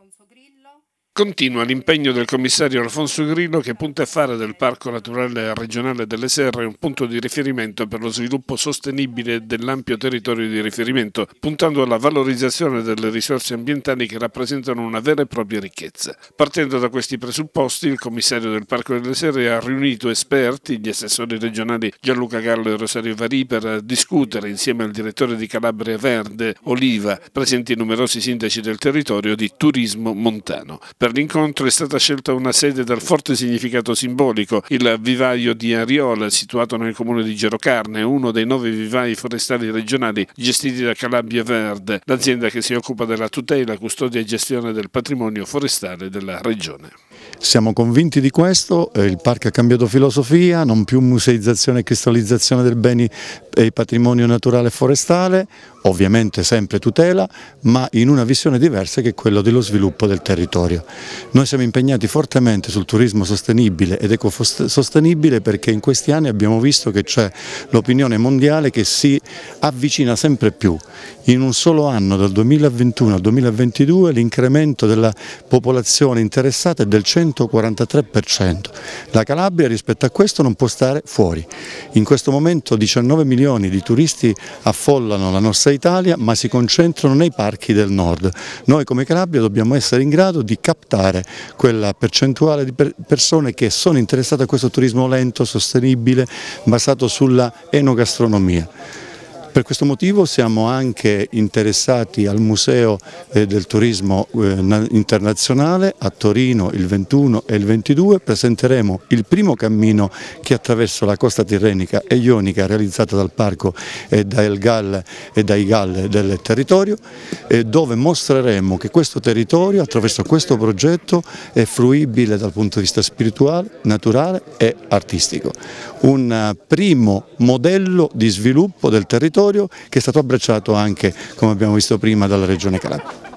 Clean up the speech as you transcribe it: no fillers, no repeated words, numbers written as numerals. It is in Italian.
Continua l'impegno del commissario Alfonso Grillo, che punta a fare del Parco Naturale Regionale delle Serre un punto di riferimento per lo sviluppo sostenibile dell'ampio territorio di riferimento, puntando alla valorizzazione delle risorse ambientali che rappresentano una vera e propria ricchezza. Partendo da questi presupposti, il commissario del Parco delle Serre ha riunito esperti, gli assessori regionali Gianluca Gallo e Rosario Varì, per discutere insieme al direttore di Calabria Verde, Oliva, presenti numerosi sindaci del territorio, di turismo montano. Per l'incontro è stata scelta una sede dal forte significato simbolico, il vivaio di Ariola, situato nel comune di Gerocarne, uno dei 9 vivai forestali regionali gestiti da Calabria Verde, l'azienda che si occupa della tutela, custodia e gestione del patrimonio forestale della regione. Siamo convinti di questo, il parco ha cambiato filosofia, non più museizzazione e cristallizzazione del beni e patrimonio naturale e forestale, ovviamente sempre tutela, ma in una visione diversa che è quella dello sviluppo del territorio. Noi siamo impegnati fortemente sul turismo sostenibile ed ecosostenibile perché in questi anni abbiamo visto che c'è l'opinione mondiale che si avvicina sempre più. In un solo anno, dal 2021 al 2022, l'incremento della popolazione interessata è del 143%. La Calabria rispetto a questo non può stare fuori. In questo momento 19 milioni di turisti affollano la nostra Italia, ma si concentrano nei parchi del nord. Noi come Calabria dobbiamo essere in grado di captare quella percentuale di persone che sono interessate a questo turismo lento, sostenibile, basato sulla enogastronomia. Per questo motivo siamo anche interessati al Museo del Turismo Internazionale a Torino il 21 e il 22. Presenteremo il primo cammino che attraverso la costa tirrenica e ionica realizzato dal parco e dai GAL del territorio, dove mostreremo che questo territorio attraverso questo progetto è fruibile dal punto di vista spirituale, naturale e artistico. Un primo modello di sviluppo del territorio che è stato abbracciato anche, come abbiamo visto prima, dalla Regione Calabria.